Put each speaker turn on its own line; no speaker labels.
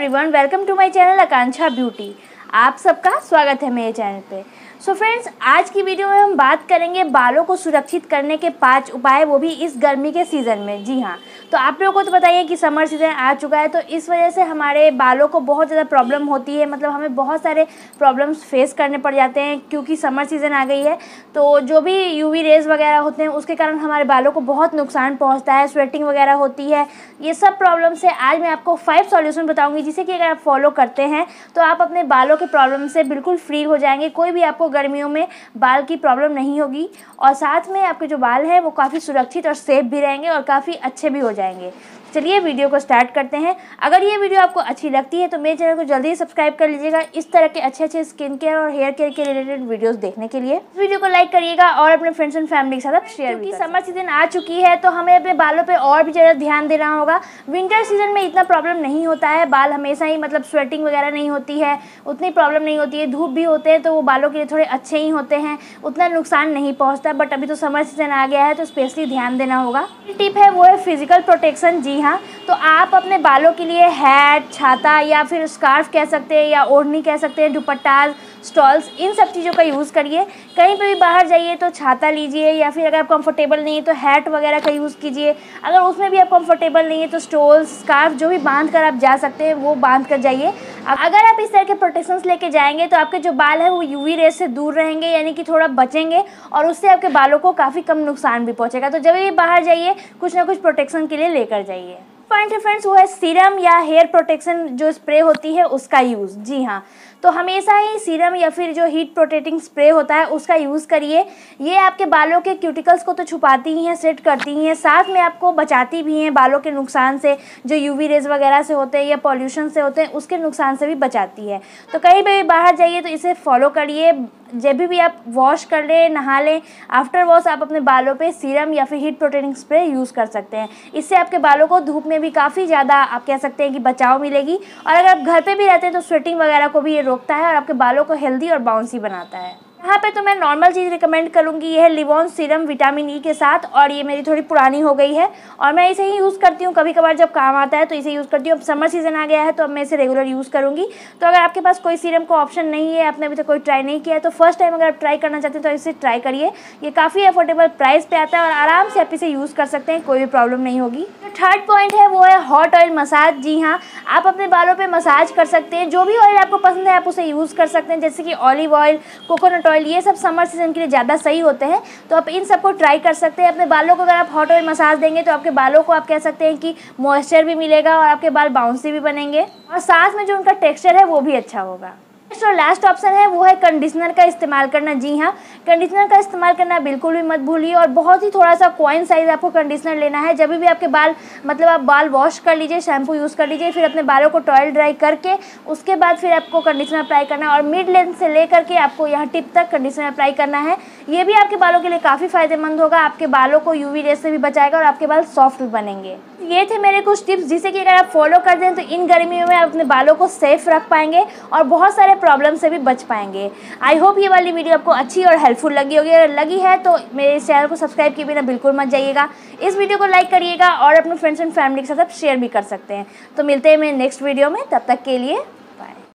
Everyone, welcome to my channel Akanksha beauty. आप सबका स्वागत है मेरे चैनल पे। सो फ्रेंड्स, आज की वीडियो में हम बात करेंगे बालों को सुरक्षित करने के 5 उपाय, वो भी इस गर्मी के सीज़न में। जी हाँ, तो आप लोगों को तो बताइए कि समर सीज़न आ चुका है, तो इस वजह से हमारे बालों को बहुत ज़्यादा प्रॉब्लम होती है। मतलब हमें बहुत सारे प्रॉब्लम्स फेस करने पड़ जाते हैं क्योंकि समर सीज़न आ गई है। तो जो भी यूवी रेज़ वगैरह होते हैं उसके कारण हमारे बालों को बहुत नुकसान पहुँचता है, स्वेटिंग वगैरह होती है। ये सब प्रॉब्लम से आज मैं आपको 5 सॉल्यूशन बताऊँगी, जिसे कि अगर आप फॉलो करते हैं तो आप अपने बालों के प्रॉब्लम से बिल्कुल फ्री हो जाएंगे। कोई भी आपको गर्मियों में बाल की प्रॉब्लम नहीं होगी और साथ में आपके जो बाल हैं वो काफ़ी सुरक्षित और सेफ भी रहेंगे और काफ़ी अच्छे भी हो जाएंगे। चलिए वीडियो को स्टार्ट करते हैं। अगर ये वीडियो आपको अच्छी लगती है तो मेरे चैनल को जल्दी सब्सक्राइब कर लीजिएगा इस तरह के अच्छे स्किन केयर और हेयर केयर के रिलेटेड वीडियोस देखने के लिए। वीडियो को लाइक करिएगा और अपने फ्रेंड्स एंड फैमिली के साथ आप शेयर भी। समर सीजन आ चुकी है तो हमें अपने बालों पे और भी ज़्यादा ध्यान देना होगा। विंटर सीजन में इतना प्रॉब्लम नहीं होता है, बाल हमेशा ही मतलब स्वेटिंग वगैरह नहीं होती है, उतनी प्रॉब्लम नहीं होती है। धूप भी होते हैं तो वो बालों के लिए थोड़े अच्छे ही होते हैं, उतना नुकसान नहीं पहुँचता। बट अभी तो समर सीजन आ गया है तो स्पेशली ध्यान देना होगा। टिप है वो है फिजिकल प्रोटेक्शन। जी हाँ, तो आप अपने बालों के लिए हैट, छाता या फिर स्कार्फ कह सकते हैं या ओढ़नी कह सकते हैं, दुपट्टा, स्टॉल्स, इन सब चीज़ों का यूज़ करिए। कहीं पे भी बाहर जाइए तो छाता लीजिए या फिर अगर आप कंफर्टेबल नहीं है तो हैट वगैरह का यूज़ कीजिए। अगर उसमें भी आप कंफर्टेबल नहीं है तो स्टॉल्स, स्कार्फ जो भी बांध कर आप जा सकते हैं वो बांध कर जाइए। अगर आप इस तरह के प्रोटेक्शंस लेके जाएंगे तो आपके जो बाल है वो यूवी रेस से दूर रहेंगे, यानी कि थोड़ा बचेंगे और उससे आपके बालों को काफ़ी कम नुकसान भी पहुँचेगा। तो जब भी बाहर जाइए कुछ ना कुछ प्रोटेक्शन के लिए लेकर जाइए। पॉइंट है फ्रेंड्स वो है सीरम या हेयर प्रोटेक्शन जो स्प्रे होती है उसका यूज़। जी हाँ, तो हमेशा ही सीरम या फिर जो हीट प्रोटेक्टिंग स्प्रे होता है उसका यूज़ करिए। ये आपके बालों के क्यूटिकल्स को तो छुपाती ही हैं, सेट करती ही हैं, साथ में आपको बचाती भी हैं बालों के नुकसान से, जो यूवी रेज वगैरह से होते हैं या पॉल्यूशन से होते हैं उसके नुकसान से भी बचाती है। तो कहीं भी बाहर जाइए तो इसे फॉलो करिए। जब भी आप वॉश कर लें, नहा लें, आफ्टर वॉश आप अपने बालों पे सीरम या फिर हीट प्रोटेक्टिंग स्प्रे यूज़ कर सकते हैं। इससे आपके बालों को धूप में भी काफ़ी ज़्यादा आप कह सकते हैं कि बचाव मिलेगी। और अगर आप घर पे भी रहते हैं तो स्वेटिंग वगैरह को भी ये रोकता है और आपके बालों को हेल्दी और बाउंसी बनाता है। यहाँ पे तो मैं नॉर्मल चीज़ रिकमेंड करूँगी, ये है लिवॉन सीरम विटामिन ई के साथ, और ये मेरी थोड़ी पुरानी हो गई है और मैं इसे ही यूज़ करती हूँ। कभी कभार जब काम आता है तो इसे यूज़ करती हूँ। अब समर सीजन आ गया है तो अब मैं इसे रेगुलर यूज़ करूँगी। तो अगर आपके पास कोई सीरम का ऑप्शन नहीं है, आपने अभी तक कोई ट्राई नहीं किया है, तो फर्स्ट टाइम अगर आप ट्राई करना चाहते हैं तो इसे ट्राई करिए। ये काफ़ी अफोर्डेबल प्राइस पे आता है और आराम से आप इसे यूज़ कर सकते हैं, कोई भी प्रॉब्लम नहीं होगी। जो थर्ड पॉइंट है वो है हॉट ऑयल मसाज। जी हाँ, आप अपने बालों पर मसाज कर सकते हैं। जो भी ऑयल आपको पसंद है आप उसे यूज़ कर सकते हैं, जैसे कि ऑलिव ऑयल, कोकोनट ऑयल, ये सब समर सीजन के लिए ज़्यादा सही होते हैं। तो आप इन सबको ट्राई कर सकते हैं। अपने बालों को अगर आप हॉट ऑयल मसाज देंगे तो आपके बालों को आप कह सकते हैं कि मॉइस्चर भी मिलेगा और आपके बाल बाउंसी भी बनेंगे और साथ में जो उनका टेक्सचर है वो भी अच्छा होगा। और लास्ट ऑप्शन है वो है कंडीशनर का इस्तेमाल करना। जी हाँ, कंडीशनर का इस्तेमाल करना बिल्कुल भी मत भूलिए और बहुत ही थोड़ा सा कॉइन साइज आपको कंडीशनर लेना है। जब भी आपके बाल मतलब आप बाल वॉश कर लीजिए, शैम्पू यूज़ कर लीजिए, फिर अपने बालों को टॉयल ड्राई करके उसके बाद फिर आपको कंडीशनर अप्लाई करना है और मिड लेंथ से लेकर के आपको यहाँ टिप तक कंडीशनर अप्लाई करना है। ये भी आपके बालों के लिए काफ़ी फायदेमंद होगा, आपके बालों को यूवी रेस से भी बचाएगा और आपके बाल सॉफ्ट भी बनेंगे। ये थे मेरे कुछ टिप्स जिसे कि अगर आप फॉलो कर दें तो इन गर्मियों में आप अपने बालों को सेफ रख पाएंगे और बहुत सारे प्रॉब्लम से भी बच पाएंगे। आई होप ये वाली वीडियो आपको अच्छी और हेल्पफुल लगी होगी। अगर लगी है तो मेरे चैनल को सब्सक्राइब किए बिना बिल्कुल मत जाइएगा। इस वीडियो को लाइक करिएगा और अपने फ्रेंड्स एंड फैमिली के साथ आप शेयर भी कर सकते हैं। तो मिलते हैं मेरे नेक्स्ट वीडियो में, तब तक के लिए